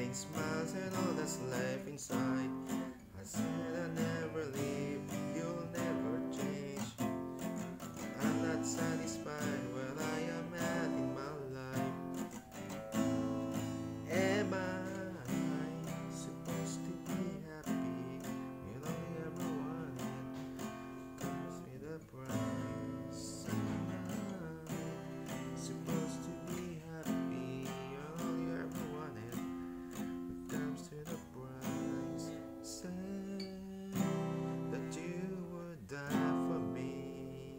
Everything smiles and all that's left inside. I said I'll never leave, you'll never change. I'm not satisfied where I am at in my life. Am I supposed to be happy when all you ever wanted comes with a price? Am I supposed to be happy when all you ever wanted comes with a price? Say that you would die for me.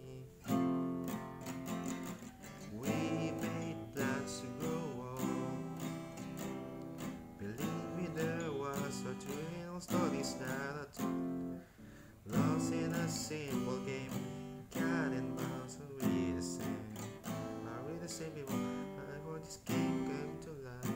We made plans to grow old. Believe me, there was such real stories that I told. Lost in a simple game, cat and mouse are we the same? Are we the same people? I want this game come to life.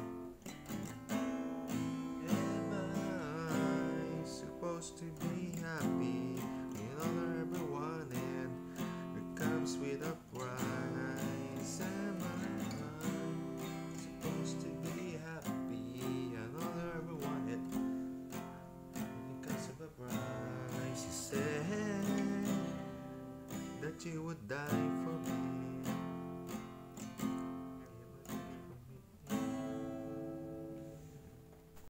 Am I supposed to be happy when all I ever wanted it comes with a price? Am I supposed to be happy and all I ever wanted it comes with a price? You said that you would die